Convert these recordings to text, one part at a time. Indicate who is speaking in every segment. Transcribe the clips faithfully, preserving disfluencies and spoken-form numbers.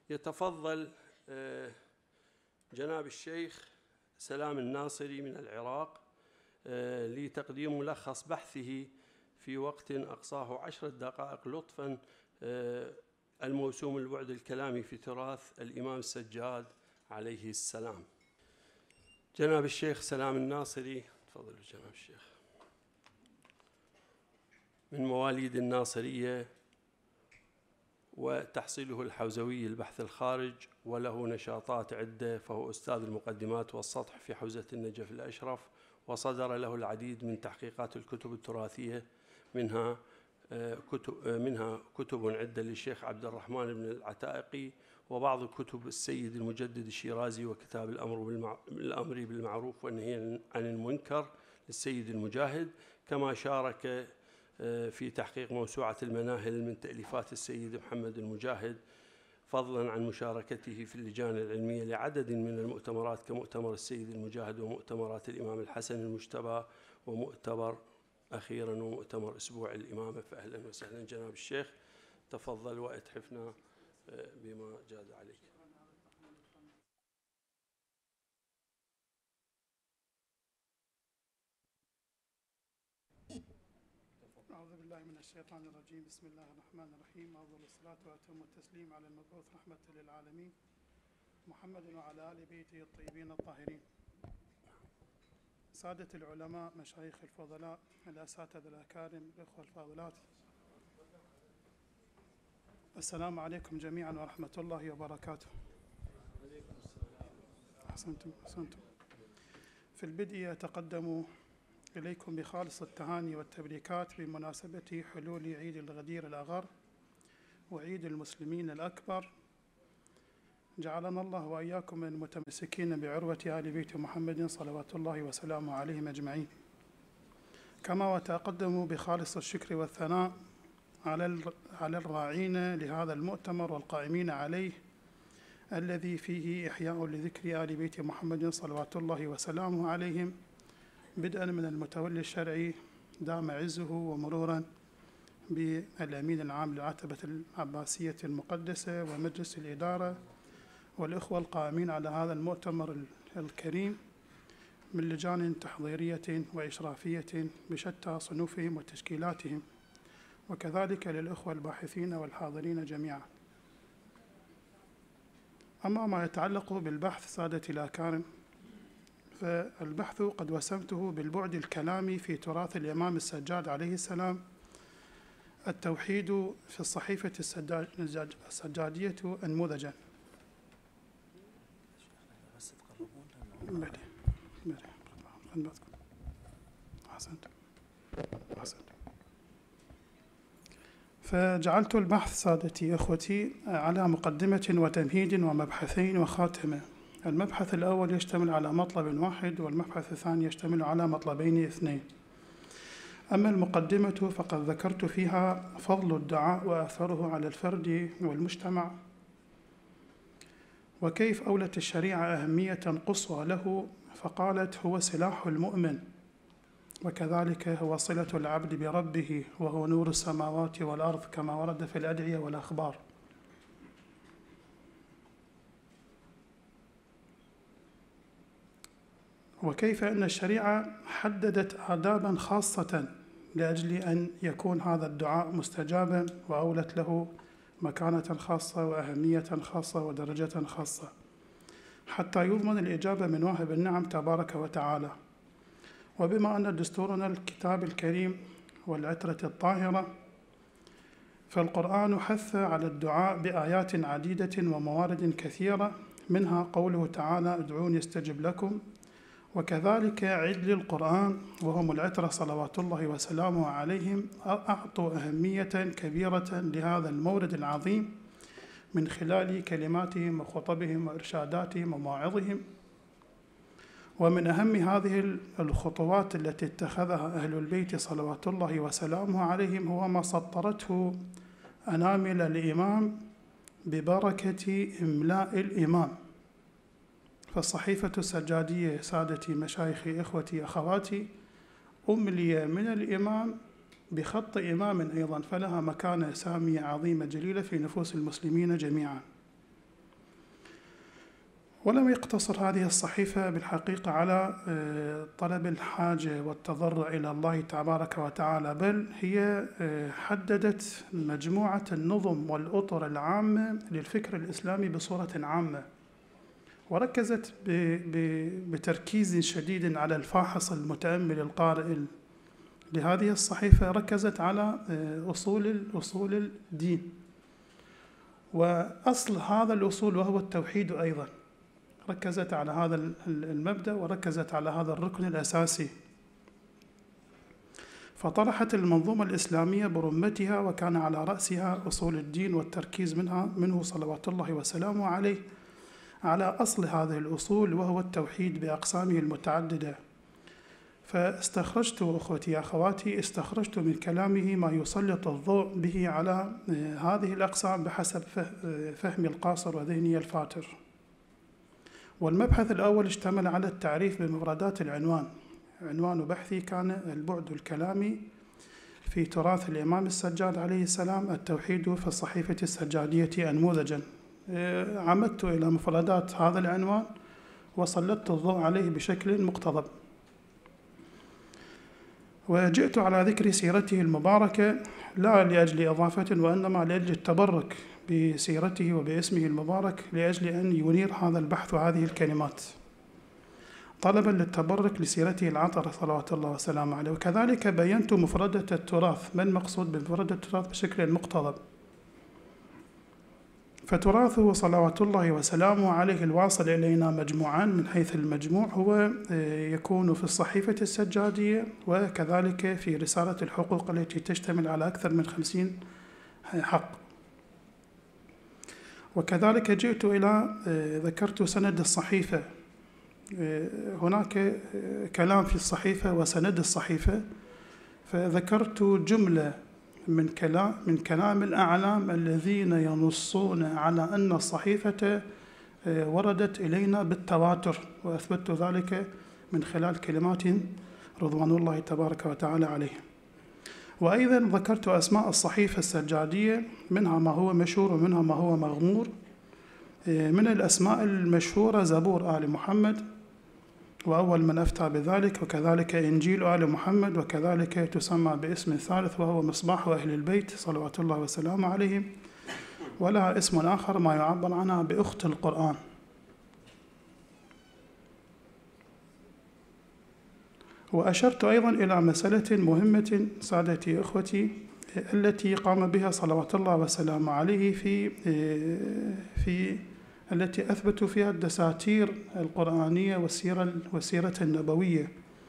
Speaker 1: يتفضل جناب الشيخ سلام الناصري من العراق لتقديم ملخص بحثه في وقت أقصاه عشر دقائق لطفاً، الموسوم البعد الكلامي في تراث الإمام السجاد عليه السلام. جناب الشيخ سلام الناصري، تفضل جناب الشيخ. من مواليد الناصرية وتحصيله الحوزوي البحث الخارج، وله نشاطات عدة، فهو أستاذ المقدمات والسطح في حوزة النجف الأشرف، وصدر له العديد من تحقيقات الكتب التراثية، منها كتب منها كتب عدة للشيخ عبد الرحمن بن العتائقي، وبعض كتب السيد المجدد الشيرازي، وكتاب الأمر الأمر بالمعروف والنهي عن المنكر للسيد المجاهد، كما شارك في تحقيق موسوعة المناهل من تأليفات السيد محمد المجاهد، فضلا عن مشاركته في اللجان العلمية لعدد من المؤتمرات كمؤتمر السيد المجاهد، ومؤتمرات الإمام الحسن المجتبى، ومؤتمر أخيرا ومؤتمر أسبوع الإمامة. فأهلا وسهلا جناب الشيخ، تفضل وأتحفنا بما جاد عليك.
Speaker 2: أعوذ بالله من الشيطان الرجيم. بسم الله الرحمن الرحيم. أفضل الصلاة وأتم التسليم على المبعوث رحمة للعالمين محمد وعلى آل بيته الطيبين الطاهرين. سادة العلماء، مشايخ الفضلاء، الأساتذة الأكارم، الأخوة الفاضلات، السلام عليكم جميعا ورحمة الله وبركاته. أحسنتم أحسنتم. في البدء أتقدم إليكم بخالص التهاني والتبريكات بمناسبة حلول عيد الغدير الأغر وعيد المسلمين الأكبر. جعلنا الله وإياكم من المتمسكين بعروة آل بيت محمد صلوات الله وسلامه عليهم أجمعين. كما وتقدم بخالص الشكر والثناء على على الراعين لهذا المؤتمر والقائمين عليه، الذي فيه إحياء لذكر آل بيت محمد صلوات الله وسلامه عليهم، بدءا من المتولي الشرعي دام عزه، ومرورا بالأمين العام للعتبة العباسية المقدسة ومجلس الإدارة والإخوة القائمين على هذا المؤتمر الكريم من لجان تحضيرية وإشرافية بشتى صنوفهم وتشكيلاتهم، وكذلك للإخوة الباحثين والحاضرين جميعا. أما ما يتعلق بالبحث سادتي الأكارم، فالبحث قد وسمته بالبعد الكلامي في تراث الإمام السجاد عليه السلام، التوحيد في الصحيفة السجادية أنموذجا. بلي بلي أحسنت أحسنت. فجعلت البحث سادتي أخوتي على مقدمة وتمهيد ومبحثين وخاتمة. المبحث الأول يشتمل على مطلب واحد، والمبحث الثاني يشتمل على مطلبين اثنين. أما المقدمة فقد ذكرت فيها فضل الدعاء وأثره على الفرد والمجتمع، وكيف أولت الشريعة أهمية قصوى له، فقالت هو سلاح المؤمن، وكذلك هو صلة العبد بربه، وهو نور السماوات والأرض كما ورد في الأدعية والأخبار. وكيف أن الشريعة حددت آدابا خاصة لأجل أن يكون هذا الدعاء مستجابا، وأولت له مكانة خاصة وأهمية خاصة ودرجة خاصة، حتى يضمن الإجابة من واهب النعم تبارك وتعالى. وبما أن دستورنا الكتاب الكريم والعترة الطاهرة، فالقرآن حث على الدعاء بآيات عديدة وموارد كثيرة، منها قوله تعالى ادعوني استجب لكم. وكذلك عدل القرآن وهم العترة صلوات الله وسلامه عليهم أعطوا أهمية كبيرة لهذا المورد العظيم من خلال كلماتهم وخطبهم وإرشاداتهم ومواعظهم. ومن أهم هذه الخطوات التي اتخذها أهل البيت صلوات الله وسلامه عليهم هو ما سطرته أنامل الإمام ببركة إملاء الإمام. فالصحيفة السجادية سادتي مشايخي إخوتي أخواتي أملي من الإمام بخط إمام أيضا، فلها مكانة سامية عظيمة جليلة في نفوس المسلمين جميعا. ولم يقتصر هذه الصحيفة بالحقيقة على طلب الحاجة والتضرع إلى الله تبارك وتعالى، بل هي حددت مجموعة النظم والأطر العامة للفكر الإسلامي بصورة عامة، وركزت بتركيز شديد على الفاحص المتأمل القارئ لهذه الصحيفة. ركزت على أصول أصول الدين، وأصل هذا الأصول وهو التوحيد أيضا. ركزت على هذا المبدأ وركزت على هذا الركن الأساسي، فطرحت المنظومة الإسلامية برمتها، وكان على رأسها أصول الدين والتركيز منها منه صلوات الله وسلامه عليه على أصل هذه الأصول وهو التوحيد بأقسامه المتعددة. فاستخرجت أخوتي أخواتي استخرجت من كلامه ما يسلط الضوء به على هذه الأقسام بحسب فهمي القاصر وذهني الفاتر. والمبحث الأول اشتمل على التعريف بمفردات العنوان. عنوان بحثي كان البعد الكلامي في تراث الإمام السجاد عليه السلام، التوحيد في الصحيفة السجادية أنموذجا. عمدت إلى مفردات هذا العنوان وسلطت الضوء عليه بشكل مقتضب، وجئت على ذكر سيرته المباركة لا لأجل إضافة وإنما لأجل التبرك بسيرته وباسمه المبارك، لأجل أن ينير هذا البحث وهذه الكلمات طلبا للتبرك لسيرته العطرة صلوات الله وسلامه عليه. وكذلك بينت مفردة التراث، ما المقصود بمفردة التراث بشكل مقتضب. فتراثه صلوات الله وسلامه عليه الواصل إلينا مجموعان، من حيث المجموع هو يكون في الصحيفة السجادية وكذلك في رسالة الحقوق التي تشتمل على أكثر من خمسين حق. وكذلك جئت إلى ذكرت سند الصحيفة. هناك كلام في الصحيفة وسند الصحيفة، فذكرت جملة من كلام من كلام الأعلام الذين ينصون على أن الصحيفة وردت إلينا بالتواتر، وأثبتت ذلك من خلال كلمات رضوان الله تبارك وتعالى عليه. وأيضا ذكرت أسماء الصحيفة السجادية، منها ما هو مشهور ومنها ما هو مغمور. من الأسماء المشهورة زبور آل محمد، وأول من أفتى بذلك، وكذلك إنجيل آل محمد، وكذلك تسمى باسم ثالث وهو مصباح أهل البيت صلوات الله وسلامه عليهم، ولها اسم آخر ما يعبر عنها بأخت القرآن. وأشرت أيضا إلى مسألة مهمة سادتي أخوتي التي قام بها صلوات الله وسلامه عليه في في التي أثبتوا فيها الدساتير القرآنية والسيرة والسيرة النبوية.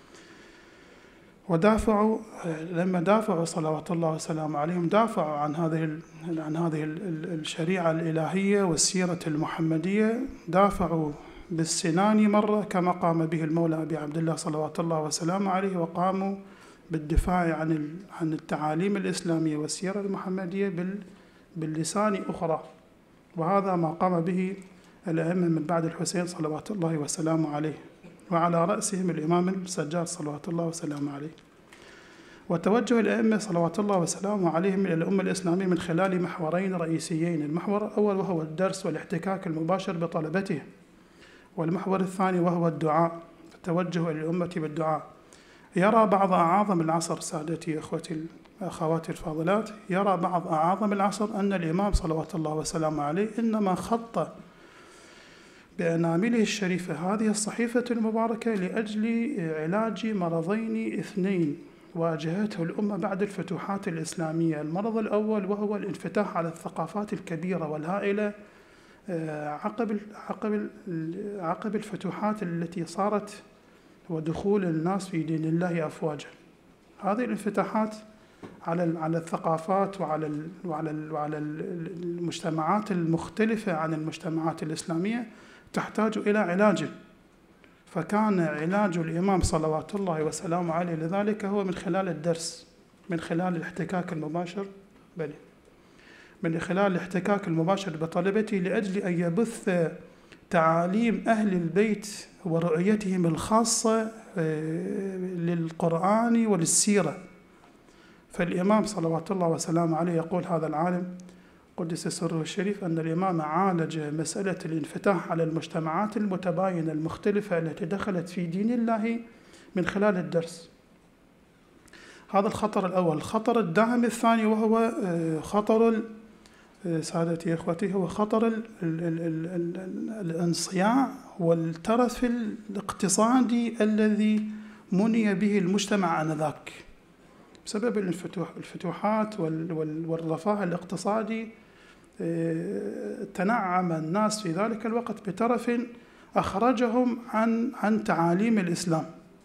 Speaker 2: ودافعوا لما دافعوا صلوات الله وسلامه عليهم دافعوا عن هذه عن هذه الشريعة الإلهية والسيرة المحمدية، دافعوا بالسنان مرة كما قام به المولى أبي عبد الله صلوات الله وسلامه عليه، وقاموا بالدفاع عن عن التعاليم الإسلامية والسيرة المحمدية باللسان أخرى. وهذا ما قام به الأئمة من بعد الحسين صلوات الله وسلامه عليه، وعلى رأسهم الإمام السجاد صلوات الله وسلامه عليه. وتوجه الأئمة صلوات الله وسلامه عليهم إلى الأمة الإسلامية من خلال محورين رئيسيين. المحور الأول وهو الدرس والاحتكاك المباشر بطلبته، والمحور الثاني وهو الدعاء، التوجه إلى الأمة بالدعاء. يرى بعض أعاظم العصر سادتي أخوتي أخواتي الفاضلات، يرى بعض أعاظم العصر أن الإمام صلوات الله وسلامه عليه إنما خط بأنامله الشريفة هذه الصحيفة المباركة لأجل علاج مرضين اثنين واجهته الأمة بعد الفتوحات الإسلامية. المرض الأول وهو الانفتاح على الثقافات الكبيرة والهائلة عقب عقب عقب الفتوحات التي صارت ودخول الناس في دين الله أفواجا. هذه الانفتاحات على على الثقافات وعلى وعلى وعلى المجتمعات المختلفة عن المجتمعات الإسلامية تحتاج إلى علاج، فكان علاج الإمام صلوات الله وسلامه عليه لذلك هو من خلال الدرس، من خلال الاحتكاك المباشر بل من خلال الاحتكاك المباشر بطلبته، لأجل أن يبث تعاليم أهل البيت ورؤيتهم الخاصة للقرآن وللسيرة. فالإمام صلوات الله وسلامه عليه يقول هذا العالم: قدس سره الشريف أن الإمام عالج مسألة الانفتاح على المجتمعات المتباينة المختلفة التي دخلت في دين الله من خلال الدرس. هذا الخطر الأول. الخطر الداهم الثاني وهو خطر سادتي إخوتي هو خطر ال ال ال ال ال الانصياع والترف الاقتصادي الذي مني به المجتمع آنذاك بسبب الفتوح الفتوحات والرفاه الاقتصادي. تنعم الناس في ذلك الوقت بترف أخرجهم عن عن تعاليم الإسلام،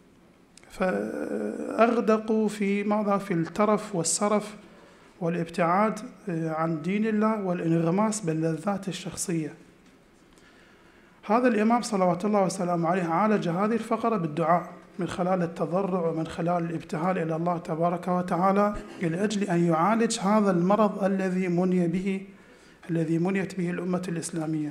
Speaker 2: فأغدقوا في ماذا؟ في الترف والسرف والابتعاد عن دين الله والانغماس باللذات الشخصية. هذا الإمام صلوات الله وسلامه عليه عالج هذه الفقرة بالدعاء من خلال التضرع ومن خلال الابتهال إلى الله تبارك وتعالى لأجل أن يعالج هذا المرض الذي مني به الذي منيت به الأمة الإسلامية.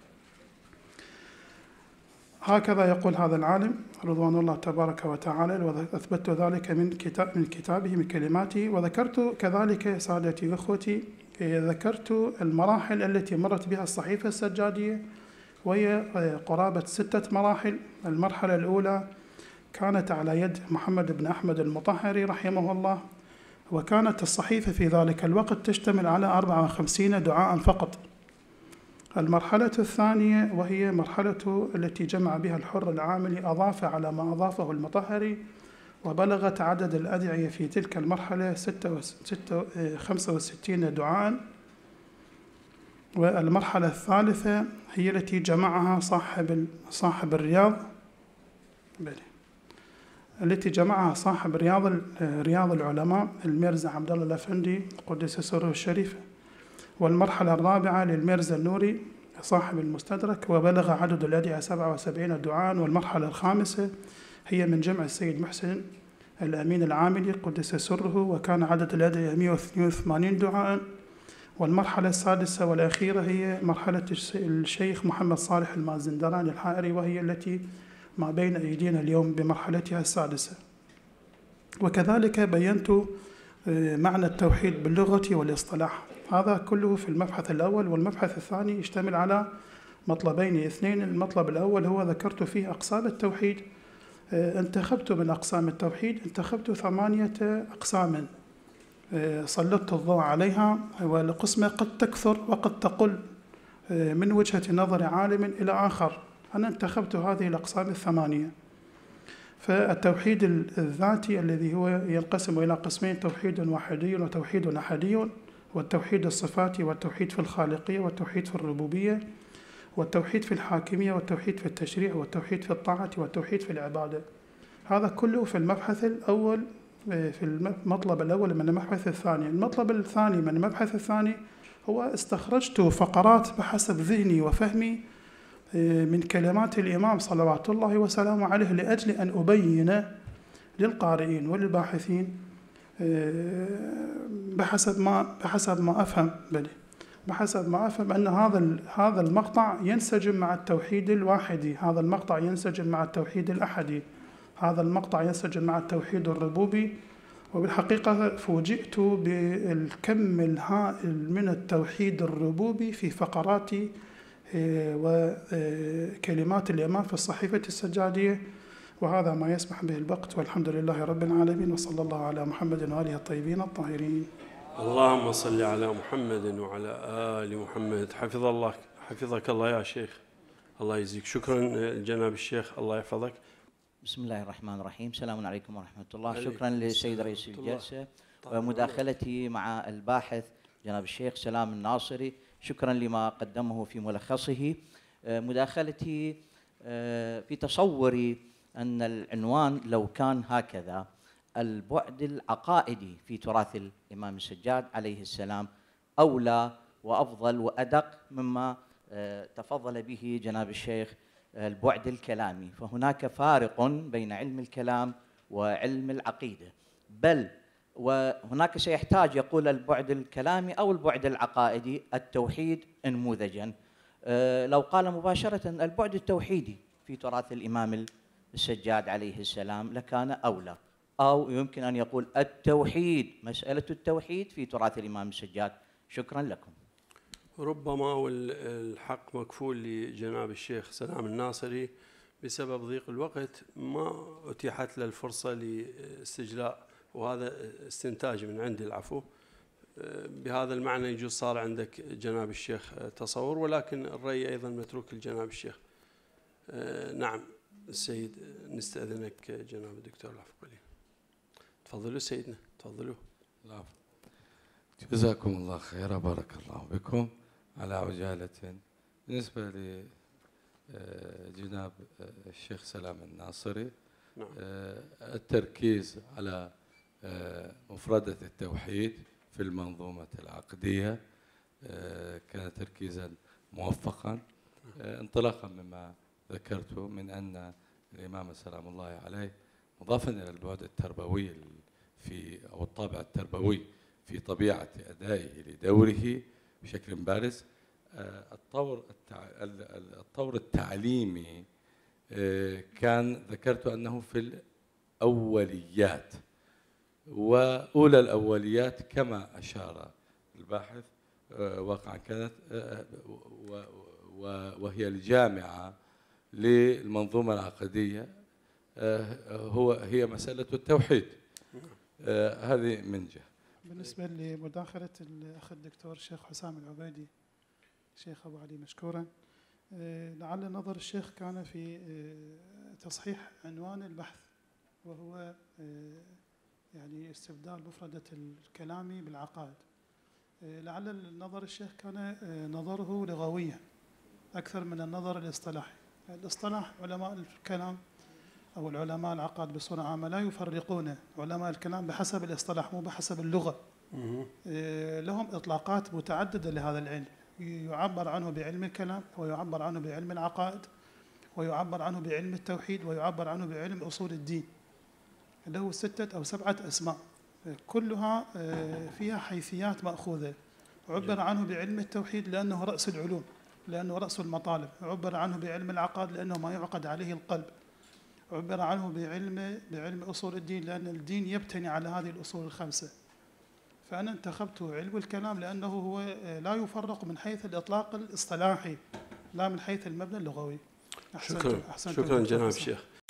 Speaker 2: هكذا يقول هذا العالم رضوان الله تبارك وتعالى، وأثبت ذلك من كتاب من كتابه من كلماته. وذكرت كذلك سادتي وإخوتي ذكرت المراحل التي مرت بها الصحيفة السجادية، وهي قرابة ستة مراحل. المرحلة الأولى كانت على يد محمد بن أحمد المطهري رحمه الله، وكانت الصحيفة في ذلك الوقت تشتمل على أربعة وخمسين دعاء فقط. المرحلة الثانية وهي مرحلة التي جمع بها الحر العاملي أضاف على ما أضافه المطهري، وبلغت عدد الأدعية في تلك المرحلة خمسة وستين دعاء. والمرحلة الثالثة هي التي جمعها صاحب صاحب الرياض التي جمعها صاحب رياض رياض العلماء الميرزا عبد الله الأفندي قدس سره الشريف. والمرحلة الرابعة للميرزا النوري صاحب المستدرك، وبلغ عدد الأدعية سبعة وسبعين دعاء. والمرحلة الخامسة هي من جمع السيد محسن الأمين العاملي قدس سره، وكان عدد الأدعية مئة واثنين وثمانين دعاء. والمرحلة السادسة والأخيرة هي مرحلة الشيخ محمد صالح المازندراني الحائري، وهي التي ما بين أيدينا اليوم بمرحلتها السادسة. وكذلك بينت معنى التوحيد باللغة والاصطلاح. هذا كله في المبحث الأول. والمبحث الثاني يشتمل على مطلبين اثنين. المطلب الأول هو ذكرت فيه أقسام التوحيد. انتخبت من أقسام التوحيد انتخبت ثمانية أقسام سلطت الضوء عليها، والقسمة قد تكثر وقد تقل من وجهة نظر عالم إلى آخر. أنا انتخبت هذه الأقسام الثمانية. فالتوحيد الذاتي الذي هو ينقسم إلى قسمين: توحيد وحدي وتوحيد أحدي، والتوحيد الصفاتي والتوحيد في الخالقية والتوحيد في الربوبية، والتوحيد في الحاكمية والتوحيد في التشريع والتوحيد في الطاعة والتوحيد في العبادة. هذا كله في المبحث الأول في المطلب الأول من المبحث الثاني. المطلب الثاني من المبحث الثاني هو استخرجت فقرات بحسب ذهني وفهمي من كلمات الإمام صلوات الله وسلامه عليه لأجل أن أبين للقارئين وللباحثين بحسب ما بحسب ما أفهم بلي بحسب ما أفهم أن هذا هذا المقطع ينسجم مع التوحيد الواحدي، هذا المقطع ينسجم مع التوحيد الأحدي، هذا المقطع ينسجم مع التوحيد الربوبي. وبالحقيقة فوجئت بالكم الهائل من التوحيد الربوبي في فقرات وكلمات الإمام في الصحيفة السجادية، وهذا ما يسمح به الوقت. والحمد لله رب العالمين، وصلى الله على محمد وآله الطيبين الطاهرين.
Speaker 1: اللهم صل على محمد وعلى آل محمد. حفظ الله حفظك الله يا شيخ، الله يجزيك. شكرا جناب الشيخ، الله يحفظك.
Speaker 3: بسم الله الرحمن الرحيم. السلام عليكم ورحمة الله. شكرا للسيد رئيس الجلسة ومداخلتي مع الباحث جناب الشيخ سلام الناصري. شكرا لما قدمه في ملخصه. مداخلتي في تصوري أن العنوان لو كان هكذا: البعد العقائدي في تراث الإمام السجاد عليه السلام، أولى وأفضل وأدق مما تفضل به جناب الشيخ البعد الكلامي. فهناك فارق بين علم الكلام وعلم العقيدة، بل وهناك سيحتاج يقول البعد الكلامي أو البعد العقائدي التوحيد انموذجا. لو قال مباشرة البعد التوحيدي في تراث الإمام السجاد عليه السلام لكان أولى، أو يمكن أن يقول التوحيد، مسألة التوحيد في تراث الإمام السجاد. شكرا لكم.
Speaker 1: ربما والحق مكفول لجناب الشيخ سلام الناصري، بسبب ضيق الوقت ما أتيحت له الفرصة لاستجلاء، وهذا استنتاج من عندي العفو. بهذا المعنى يجوز صار عندك جناب الشيخ تصور، ولكن الرأي أيضا متروك لجناب الشيخ. نعم السيد، نستأذنك جناب الدكتور العفقلي. تفضلوا سيدنا، تفضلوا.
Speaker 4: جزاكم الله خيرا، بارك الله بكم. على عجالة، بالنسبة لجناب الشيخ سلام الناصري،
Speaker 1: نعم.
Speaker 4: التركيز على مفردة التوحيد في المنظومة العقدية كان تركيزا موفقا، انطلاقا مما ذكرته من أن الإمام سلام الله عليه، مضافا إلى البعد التربوي في أو الطابع التربوي في طبيعة أدائه لدوره بشكل بارز، الطور الطور التعليمي كان ذكرت أنه في الأوليات، وأولى الأوليات كما أشار الباحث واقعا كانت وهي الجامعة للمنظومة العقدية، هو هي مسألة التوحيد. هذه من جهة.
Speaker 2: بالنسبة لمداخلة الأخ الدكتور الشيخ حسام العبيدي، الشيخ أبو علي مشكورا، لعل نظر الشيخ كان في تصحيح عنوان البحث، وهو يعني استبدال مفردة الكلام بالعقائد. لعل نظر الشيخ كان نظره لغويا أكثر من النظر الاصطلاحي. الاصطلاح علماء الكلام أو العلماء العقائد بصورة عامة لا يفرقون علماء الكلام بحسب الاصطلاح مو بحسب اللغة. لهم إطلاقات متعددة لهذا العلم، يعبر عنه بعلم الكلام، ويعبر عنه بعلم العقائد، ويعبر عنه بعلم التوحيد، ويعبر عنه بعلم أصول الدين، له ستة أو سبعة أسماء كلها فيها حيثيات مأخوذة. عبر عنه بعلم التوحيد لأنه رأس العلوم، لأنه رأس المطالب. عبر عنه بعلم العقائد لأنه ما يعقد عليه القلب. عبر عنه بعلم بعلم أصول الدين لأن الدين يبتني على هذه الأصول الخمسة. فأنا انتخبت علم الكلام لأنه هو لا يفرق من حيث الإطلاق الاصطلاحي، لا من حيث المبنى اللغوي.
Speaker 1: شكرا شكرا جناب الشيخ.